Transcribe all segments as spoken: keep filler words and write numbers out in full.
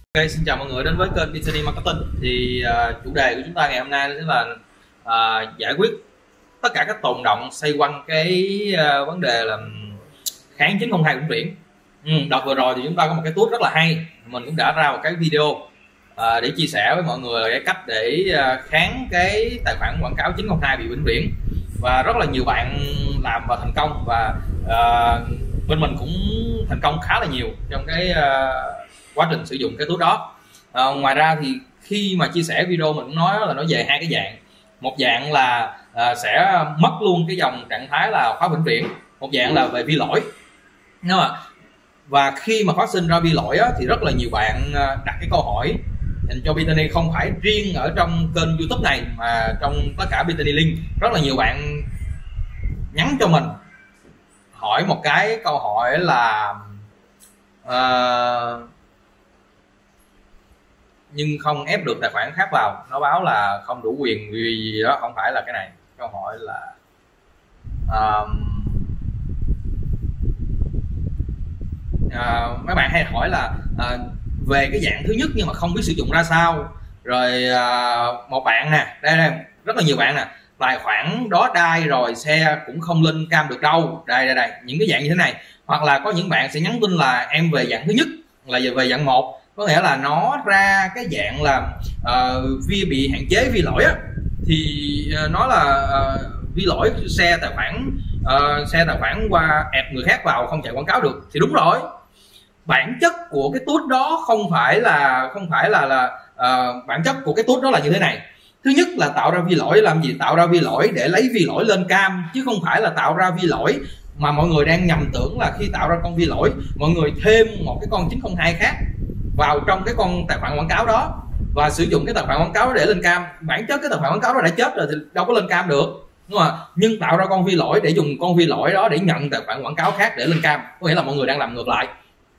Ok, xin chào mọi người đến với kênh bê tê en Marketing. Thì uh, chủ đề của chúng ta ngày hôm nay sẽ là uh, giải quyết tất cả các tồn động xoay quanh cái uh, vấn đề là kháng chín không hai vĩnh viễn. Ừ, đợt vừa rồi thì chúng ta có một cái tool rất là hay, mình cũng đã ra một cái video uh, để chia sẻ với mọi người cái cách để uh, kháng cái tài khoản quảng cáo chín không hai bị vĩnh viễn, và rất là nhiều bạn làm và thành công, và uh, bên mình cũng thành công khá là nhiều trong cái uh, quá trình sử dụng cái tool đó. À, ngoài ra thì khi mà chia sẻ video mình cũng nói là nó về hai cái dạng. Một dạng là à, sẽ mất luôn cái dòng trạng thái là khóa vĩnh viễn, một dạng là về vi lỗi. Đúng không? Và khi mà phát sinh ra vi lỗi á, thì rất là nhiều bạn đặt cái câu hỏi dành cho bê tê en, không phải riêng ở trong kênh YouTube này mà trong tất cả bê tê en Link. Rất là nhiều bạn nhắn cho mình hỏi một cái câu hỏi là uh, nhưng không ép được tài khoản khác vào, nó báo là không đủ quyền vì đó không phải là cái này. Câu hỏi là uh, uh, mấy bạn hay hỏi là uh, về cái dạng thứ nhất nhưng mà không biết sử dụng ra sao. Rồi uh, một bạn nè, đây đây rất là nhiều bạn nè, tài khoản đó đai rồi xe cũng không lên cam được đâu, đây đây đây những cái dạng như thế này. Hoặc là có những bạn sẽ nhắn tin là em về dạng thứ nhất, là về dạng một, có nghĩa là nó ra cái dạng là uh, vi bị hạn chế vi lỗi á, thì uh, nó là uh, vi lỗi xe tài khoản uh, xe tài khoản qua ép người khác vào không chạy quảng cáo được. Thì đúng rồi, bản chất của cái tool đó không phải là không phải là là uh, bản chất của cái tool đó là như thế này. Thứ nhất là tạo ra vi lỗi làm gì? Tạo ra vi lỗi để lấy vi lỗi lên cam, chứ không phải là tạo ra vi lỗi mà mọi người đang nhầm tưởng là khi tạo ra con vi lỗi mọi người thêm một cái con chín không hai khác vào trong cái con tài khoản quảng cáo đó và sử dụng cái tài khoản quảng cáo để lên cam. Bản chất cái tài khoản quảng cáo đó đã chết rồi thì đâu có lên cam được, đúng không? Nhưng tạo ra con vi lỗi để dùng con vi lỗi đó để nhận tài khoản quảng cáo khác để lên cam, có nghĩa là mọi người đang làm ngược lại.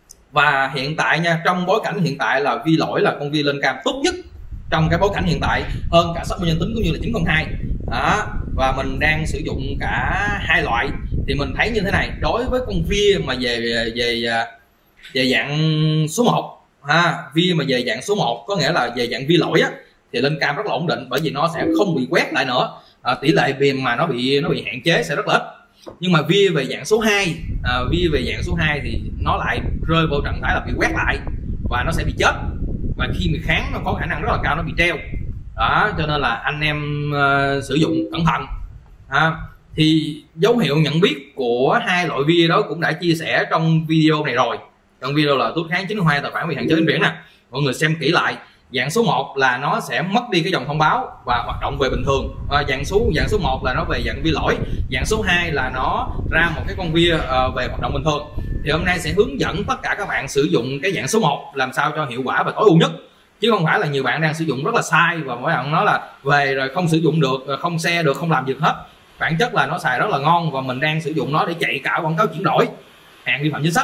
Và hiện tại nha, trong bối cảnh hiện tại là vi lỗi là con vi lên cam tốt nhất trong cái bối cảnh hiện tại, hơn cả xác minh danh tính cũng như là chín không hai đó. Và mình đang sử dụng cả hai loại. Thì mình thấy như thế này, đối với con vi mà về về về dạng số một ha, vi mà về dạng số một có nghĩa là về dạng vi lỗi á, thì lên cam rất là ổn định, bởi vì nó sẽ không bị quét lại nữa. À, tỷ lệ viền mà nó bị nó bị hạn chế sẽ rất là ít. Nhưng mà vi về dạng số hai, à, vi về dạng số hai thì nó lại rơi vào trạng thái là bị quét lại và nó sẽ bị chết, và khi mình kháng nó có khả năng rất là cao nó bị treo đó. Cho nên là anh em uh, sử dụng cẩn thận ha. Thì dấu hiệu nhận biết của hai loại vi đó cũng đã chia sẻ trong video này rồi. Trong video là tool kháng chín không hai tài khoản bị hạn chế vĩnh viễn nè, mọi người xem kỹ lại. Dạng số một là nó sẽ mất đi cái dòng thông báo và hoạt động về bình thường. À, dạng số dạng số một là nó về dạng vi lỗi, dạng số hai là nó ra một cái con vi uh, về hoạt động bình thường. Thì hôm nay sẽ hướng dẫn tất cả các bạn sử dụng cái dạng số một làm sao cho hiệu quả và tối ưu nhất, chứ không phải là nhiều bạn đang sử dụng rất là sai và mỗi bạn nói là về rồi không sử dụng được, không xe được, không làm việc hết. Bản chất là nó xài rất là ngon và mình đang sử dụng nó để chạy cả quảng cáo chuyển đổi, hàng vi phạm chính sách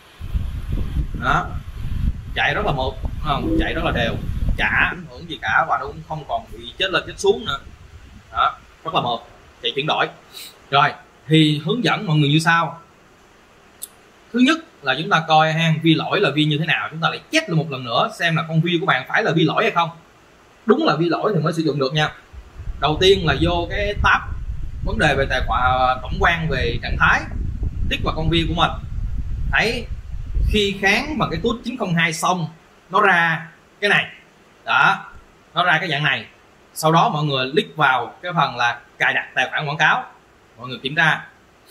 đó, chạy rất là mượt, không chạy rất là đều, chả ảnh hưởng gì cả, và nó cũng không còn bị chết lên chết xuống nữa đó, rất là mượt, chạy chuyển đổi. Rồi thì hướng dẫn mọi người như sau. Thứ nhất là chúng ta coi ha, vi lỗi là vi như thế nào, chúng ta lại check lại một lần nữa xem là con vi của bạn phải là vi lỗi hay không. Đúng là vi lỗi thì mới sử dụng được nha. Đầu tiên là vô cái tab vấn đề về tài khoản tổng quan về trạng thái, tích vào con vi của mình. Thấy khi kháng bằng cái tool chín không hai xong nó ra cái này đó, nó ra cái dạng này. Sau đó mọi người click vào cái phần là cài đặt tài khoản quảng cáo, mọi người kiểm tra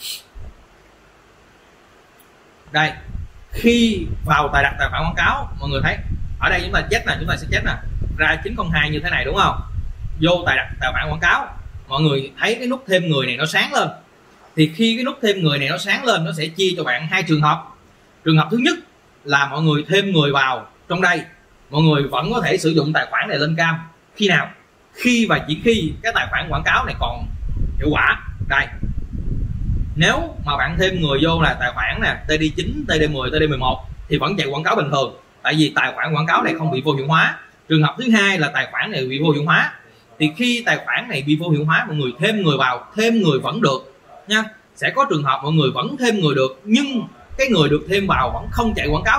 đây. Khi vào cài đặt tài khoản quảng cáo, mọi người thấy ở đây chúng ta check nè, chúng ta sẽ check nè, ra chín không hai như thế này đúng không? Vô cài đặt tài khoản quảng cáo, mọi người thấy cái nút thêm người này nó sáng lên. Thì khi cái nút thêm người này nó sáng lên, nó sẽ chia cho bạn hai trường hợp. Trường hợp thứ nhất là mọi người thêm người vào trong đây, mọi người vẫn có thể sử dụng tài khoản này lên cam. Khi nào? Khi và chỉ khi cái tài khoản quảng cáo này còn hiệu quả. Đây, nếu mà bạn thêm người vô là tài khoản nè, tê đê chín, tê đê mười, tê đê mười một thì vẫn chạy quảng cáo bình thường, tại vì tài khoản quảng cáo này không bị vô hiệu hóa. Trường hợp thứ hai là tài khoản này bị vô hiệu hóa. Thì khi tài khoản này bị vô hiệu hóa, mọi người thêm người vào, thêm người vẫn được nha. Sẽ có trường hợp mọi người vẫn thêm người được, nhưng cái người được thêm vào vẫn không chạy quảng cáo được,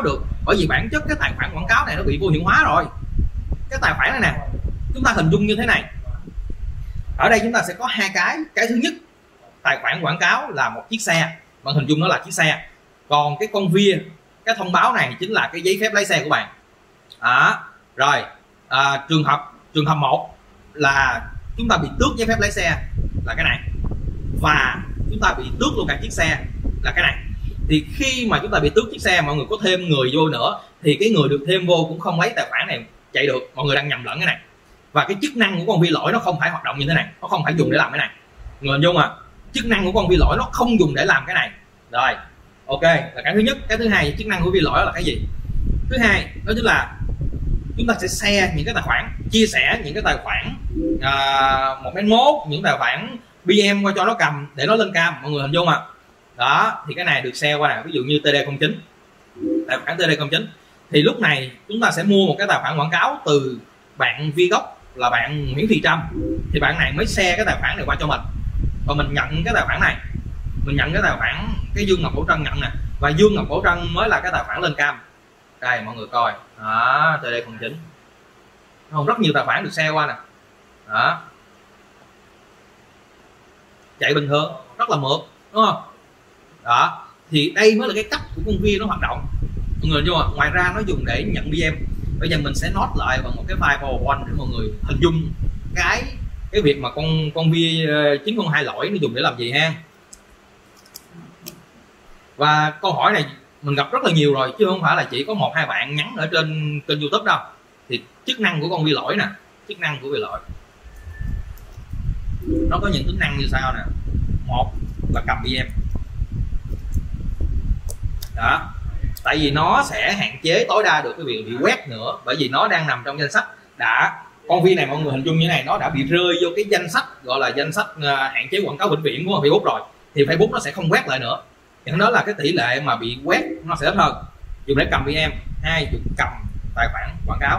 bởi vì bản chất cái tài khoản quảng cáo này nó bị vô hiệu hóa rồi. Cái tài khoản này nè, chúng ta hình dung như thế này. Ở đây chúng ta sẽ có hai cái. Cái thứ nhất, tài khoản quảng cáo là một chiếc xe, bạn hình dung nó là chiếc xe. Còn cái con via, cái thông báo này chính là cái giấy phép lái xe của bạn. À, rồi à, trường hợp trường hợp một là chúng ta bị tước giấy phép lái xe là cái này, và chúng ta bị tước luôn cả chiếc xe là cái này. Thì khi mà chúng ta bị tước chiếc xe, mọi người có thêm người vô nữa thì cái người được thêm vô cũng không lấy tài khoản này chạy được. Mọi người đang nhầm lẫn cái này. Và cái chức năng của con vi lỗi nó không phải hoạt động như thế này, nó không phải dùng để làm cái này. Người vô mà chức năng của con vi lỗi nó không dùng để làm cái này. Rồi, ok, là cái thứ nhất. Cái thứ hai, chức năng của vi lỗi là cái gì? Thứ hai đó chính là chúng ta sẽ share những cái tài khoản, chia sẻ những cái tài khoản à, một đến mốt, những tài khoản bê em qua cho nó cầm để nó lên cam. Mọi người hình dung mà. Đó, thì cái này được share qua nè, ví dụ như tê đê không chín, tài khoản tê đê không chín. Thì lúc này chúng ta sẽ mua một cái tài khoản quảng cáo từ bạn vi gốc là bạn Nguyễn Thị Trâm, thì bạn này mới share cái tài khoản này qua cho mình, và mình nhận cái tài khoản này, mình nhận cái tài khoản cái Dương Ngọc Bảo Trân nhận nè, và Dương Ngọc Bảo Trân mới là cái tài khoản lên cam. Đây mọi người coi, đó, tê đê không chín, không, rất nhiều tài khoản được share qua nè, đó, chạy bình thường, rất là mượt, đúng không? Đó, thì đây mới là cái cách của con vi nó hoạt động. Mọi người vô, ngoài ra nó dùng để nhận bê em. Bây giờ mình sẽ note lại bằng một cái file PowerPoint để mọi người hình dung cái cái việc mà con con vi chín không hai lỗi nó dùng để làm gì ha. Và câu hỏi này mình gặp rất là nhiều rồi, chứ không phải là chỉ có một hai bạn nhắn ở trên kênh YouTube đâu. Thì chức năng của con vi lỗi nè, chức năng của vi lỗi nó có những tính năng như sau nè. Một là cầm bê em. Đó, tại vì nó sẽ hạn chế tối đa được cái việc bị quét nữa, bởi vì nó đang nằm trong danh sách. Đã con vi này mọi người hình dung như này, nó đã bị rơi vô cái danh sách gọi là danh sách hạn chế quảng cáo vĩnh viễn của Facebook rồi, thì Facebook nó sẽ không quét lại nữa. Thì đó là cái tỷ lệ mà bị quét nó sẽ ít hơn. Dùng để cầm bê em. Hai, dùng cầm tài khoản quảng cáo.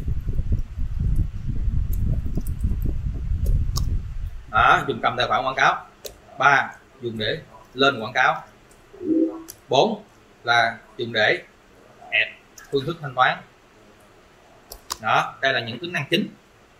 Đó, dùng cầm tài khoản quảng cáo. Ba, dùng để lên quảng cáo. Bốn là dùng để add phương thức thanh toán. Đó, đây là những tính năng chính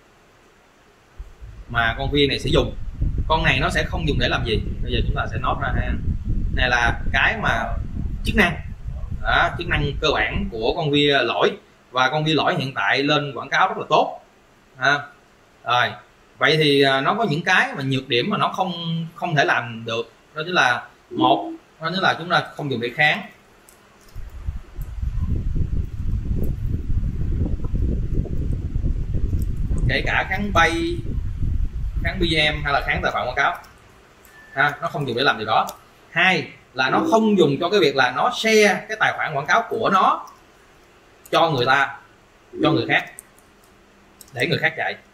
mà con vi này sẽ dùng. Con này nó sẽ không dùng để làm gì. Bây giờ chúng ta sẽ note ra ha. Này là cái mà chức năng. Đó, chức năng cơ bản của con vi lỗi. Và con vi lỗi hiện tại lên quảng cáo rất là tốt ha. Rồi, vậy thì nó có những cái mà nhược điểm mà nó không không thể làm được. Đó chính là một, đó chính là chúng ta không dùng để kháng. Kể cả kháng bay, kháng bê em hay là kháng tài khoản quảng cáo ha, nó không dùng để làm điều đó. Hai là nó không dùng cho cái việc là nó share cái tài khoản quảng cáo của nó cho người ta, cho người khác, để người khác chạy.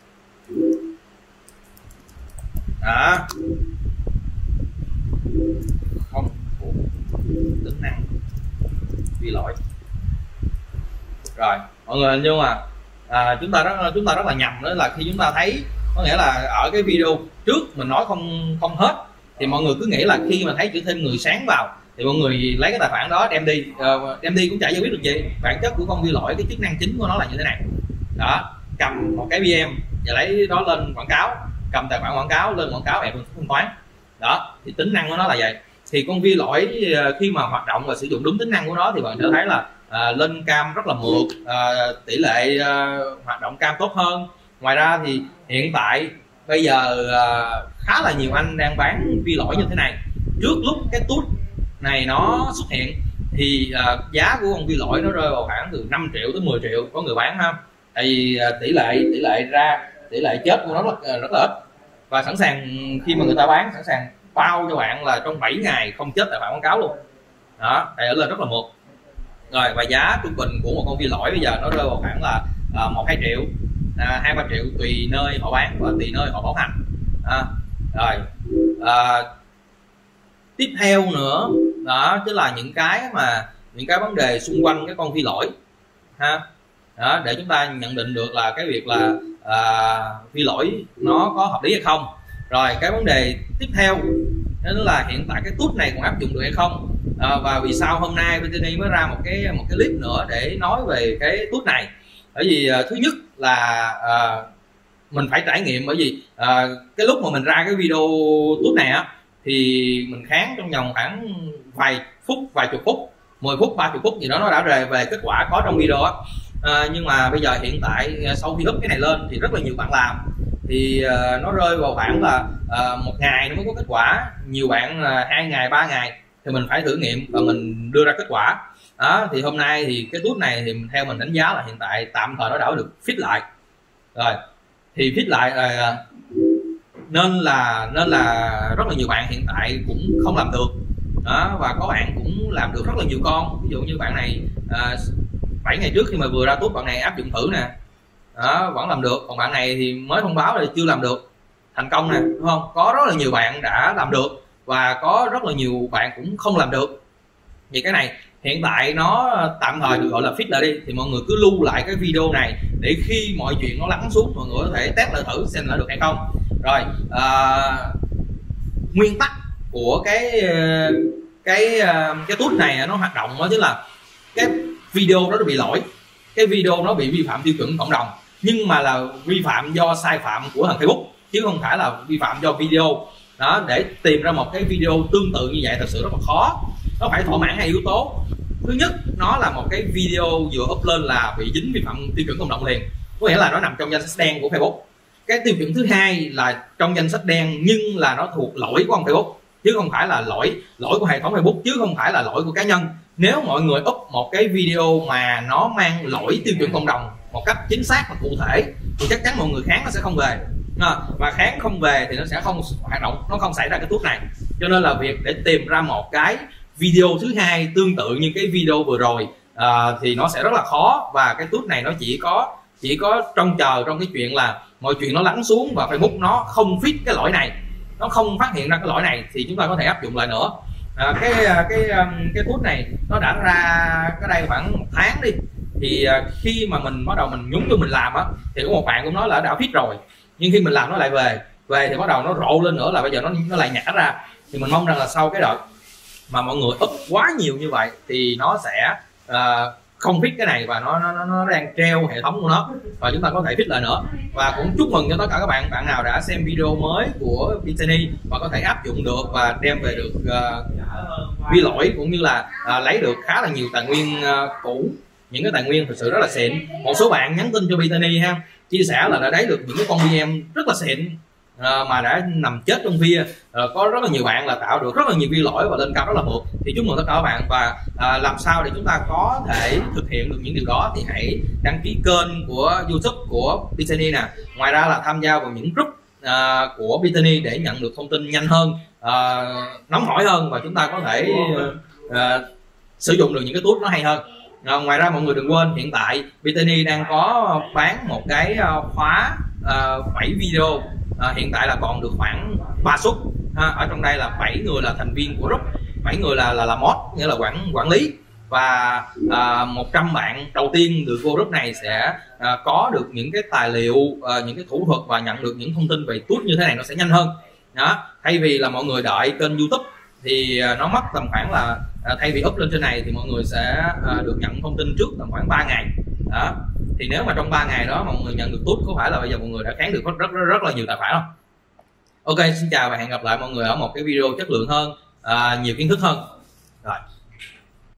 Đó, không thuộc tính năng vi lỗi. Rồi mọi người hình dung mà à, chúng ta rất chúng ta rất là nhầm đó là khi chúng ta thấy, có nghĩa là ở cái video trước mình nói không không hết, thì mọi người cứ nghĩ là khi mà thấy chữ thêm người sáng vào thì mọi người lấy cái tài khoản đó đem đi, uh, đem đi cũng chả giải quyết được gì. Bản chất của con vi lỗi, cái chức năng chính của nó là như thế này. Đó, cầm một cái bê em và lấy đó lên quảng cáo, cầm tài khoản quảng cáo lên quảng cáo ép phương thức thanh toán. Đó, thì tính năng của nó là vậy. Thì con vi lỗi khi mà hoạt động và sử dụng đúng tính năng của nó thì bạn sẽ thấy là à, lên cam rất là mượt, à, tỷ lệ à, hoạt động cam tốt hơn. Ngoài ra thì hiện tại bây giờ à, khá là nhiều anh đang bán vi lỗi như thế này. Trước lúc cái tút này nó xuất hiện thì à, giá của con vi lỗi nó rơi vào khoảng từ năm triệu tới mười triệu có người bán ha. Tại vì à, tỷ lệ tỷ lệ ra tỷ lệ chết của nó rất, rất là ít, và sẵn sàng khi mà người ta bán sẵn sàng bao cho bạn là trong bảy ngày không chết tài khoản quảng cáo luôn. Đó, đây ở lên rất là mượt. Rồi, và giá trung bình của một con vi lỗi bây giờ nó rơi vào khoảng là à, một hai triệu, à, hai ba triệu tùy nơi họ bán và tùy nơi họ bảo hành. À, rồi à, tiếp theo nữa đó chính là những cái mà những cái vấn đề xung quanh cái con vi lỗi ha. Đó, để chúng ta nhận định được là cái việc là à, vi lỗi nó có hợp lý hay không. Rồi cái vấn đề tiếp theo đó là hiện tại cái tút này còn áp dụng được hay không. à, và vì sao hôm nay bê tê en mới ra một cái một cái clip nữa để nói về cái tuốt này. Bởi vì uh, thứ nhất là uh, mình phải trải nghiệm, bởi vì uh, cái lúc mà mình ra cái video tuốt này á thì mình kháng trong vòng khoảng vài phút, vài chục phút, mười phút, ba mươi phút gì đó nó đã về về kết quả có trong video á. À, nhưng mà bây giờ hiện tại sau khi up cái này lên thì rất là nhiều bạn làm, thì uh, nó rơi vào khoảng là uh, một ngày nó mới có kết quả, nhiều bạn uh, hai ngày, ba ngày thì mình phải thử nghiệm và mình đưa ra kết quả. Đó, thì hôm nay thì cái tuốt này thì theo mình đánh giá là hiện tại tạm thời nó đã được fit lại rồi, thì fit lại uh, nên là nên là rất là nhiều bạn hiện tại cũng không làm được. Đó, và có bạn cũng làm được rất là nhiều con, ví dụ như bạn này uh, bảy ngày trước khi mà vừa ra tuốt bạn này áp dụng thử nè, đó, vẫn làm được. Còn bạn này thì mới thông báo là chưa làm được thành công nè, đúng không? Có rất là nhiều bạn đã làm được và có rất là nhiều bạn cũng không làm được. Vì cái này hiện tại nó tạm thời được gọi là fix lại đi, thì mọi người cứ lưu lại cái video này để khi mọi chuyện nó lắng xuống mọi người có thể test lại thử xem là được hay không. Rồi à, nguyên tắc của cái cái cái tuốt này nó hoạt động đó chính là cái video đó nó bị lỗi, cái video nó bị vi phạm tiêu chuẩn cộng đồng, nhưng mà là vi phạm do sai phạm của thằng Facebook chứ không phải là vi phạm do video. Đó, để tìm ra một cái video tương tự như vậy thật sự rất là khó, nó phải thỏa mãn hai yếu tố. Thứ nhất, nó là một cái video vừa up lên là bị dính vi phạm tiêu chuẩn cộng đồng liền, có nghĩa là nó nằm trong danh sách đen của Facebook. Cái tiêu chuẩn thứ hai là trong danh sách đen nhưng là nó thuộc lỗi của ông Facebook chứ không phải là lỗi lỗi của hệ thống Facebook, chứ không phải là lỗi của cá nhân. Nếu mọi người up một cái video mà nó mang lỗi tiêu chuẩn cộng đồng một cách chính xác và cụ thể thì chắc chắn mọi người kháng nó sẽ không về, và kháng không về thì nó sẽ không hoạt động, nó không xảy ra cái tuốt này. Cho nên là việc để tìm ra một cái video thứ hai tương tự như cái video vừa rồi à, thì nó sẽ rất là khó. Và cái tuốt này nó chỉ có chỉ có trông chờ trong cái chuyện là mọi chuyện nó lắng xuống và Facebook nó không fix cái lỗi này, nó không phát hiện ra cái lỗi này thì chúng ta có thể áp dụng lại nữa. À, cái cái cái tuốt này nó đã ra cái đây khoảng một tháng đi, thì khi mà mình bắt đầu mình nhúng vô mình làm á thì có một bạn cũng nói là đã fit rồi, nhưng khi mình làm nó lại về về thì bắt đầu nó rộ lên nữa, là bây giờ nó nó lại nhả ra. Thì mình mong rằng là sau cái đợt mà mọi người up quá nhiều như vậy thì nó sẽ uh, không fit cái này và nó nó nó đang treo hệ thống của nó và chúng ta có thể fit lại nữa. Và cũng chúc mừng cho tất cả các bạn bạn nào đã xem video mới của bê tê en và có thể áp dụng được và đem về được uh, vi lỗi cũng như là uh, lấy được khá là nhiều tài nguyên uh, cũ, những cái tài nguyên thực sự rất là xịn. Một số bạn nhắn tin cho bê tê en ha, chia sẻ là đã lấy được những cái con vê em rất là xịn à, mà đã nằm chết trong via. À, có rất là nhiều bạn là tạo được rất là nhiều vi lỗi và lên cao rất là mượt. Thì chúc mừng tất cả các bạn, và à, làm sao để chúng ta có thể thực hiện được những điều đó thì hãy đăng ký kênh của YouTube của bê tê en nè. Ngoài ra là tham gia vào những group à, của bê tê en để nhận được thông tin nhanh hơn, à, nóng hổi hơn, và chúng ta có thể à, sử dụng được những cái tuốt nó hay hơn. À, ngoài ra mọi người đừng quên hiện tại bê tê en đang có bán một cái khóa uh, bảy video, à, hiện tại là còn được khoảng ba suất. Ha, ở trong đây là bảy người là thành viên của group, bảy người là là là mod, nghĩa là quản quản lý, và à, một trăm bạn đầu tiên được vô group này sẽ à, có được những cái tài liệu, à, những cái thủ thuật và nhận được những thông tin về tuốt như thế này, nó sẽ nhanh hơn. Đó, thay vì là mọi người đợi kênh YouTube thì à, nó mất tầm khoảng là à, thay vì up lên trên này thì mọi người sẽ à, được nhận thông tin trước tầm khoảng ba ngày. Đó, thì nếu mà trong ba ngày đó mọi người nhận được tuốt, có phải là bây giờ mọi người đã kháng được rất rất rất là nhiều tài khoản không? Ok, xin chào và hẹn gặp lại mọi người ở một cái video chất lượng hơn, à, nhiều kiến thức hơn. Rồi.